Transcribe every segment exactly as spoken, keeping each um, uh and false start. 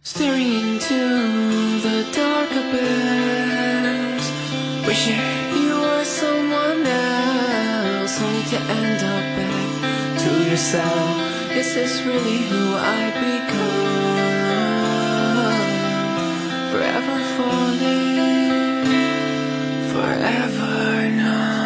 Staring into the dark abyss, wishing you were someone else, only to end up back to yourself. Is this really who I become? Forever falling, forever numb.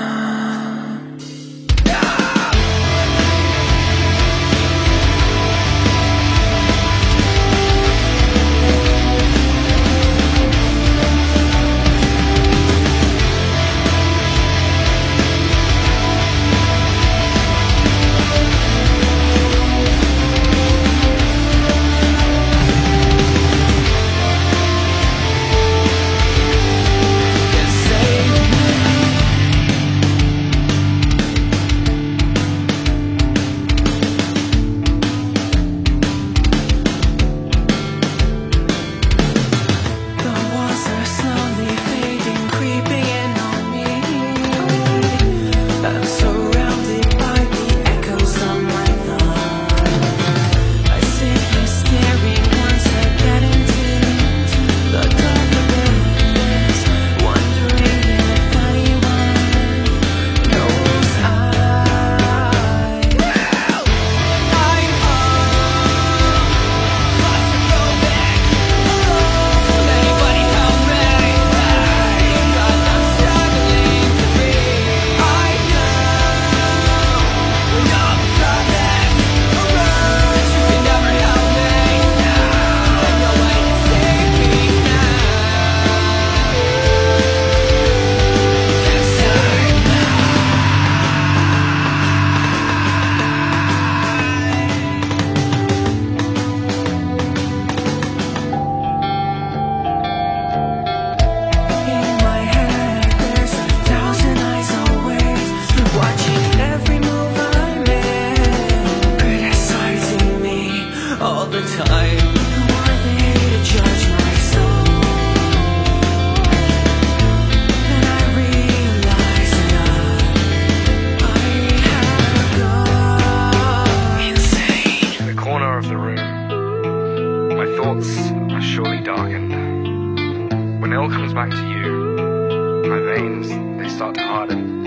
Are surely darkened. When it all comes back to you, my veins, they start to harden.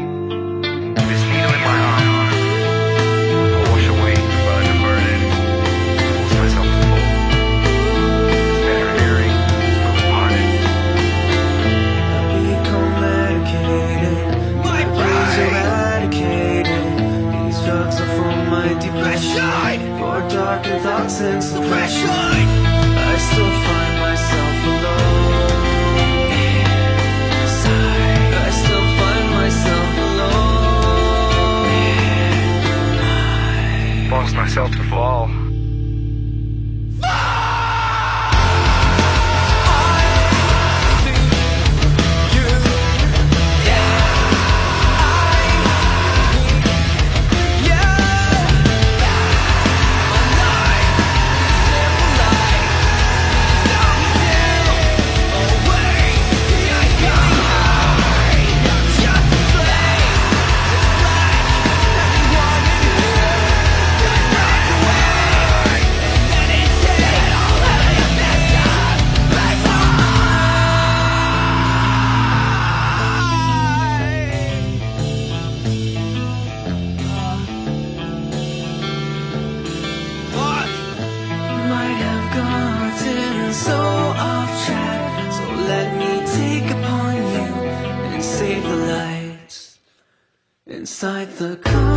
This needle in my arm, I'll wash away the burden and burden, force myself to fall. It's better hearing, but parted. I've become medicated, my brain's eradicated. These drugs are for my depression, for darker thoughts and suppression. I still find myself alone inside. I still find myself alone. Force myself to fall. So off track, so let me take upon you and save the lights inside the car.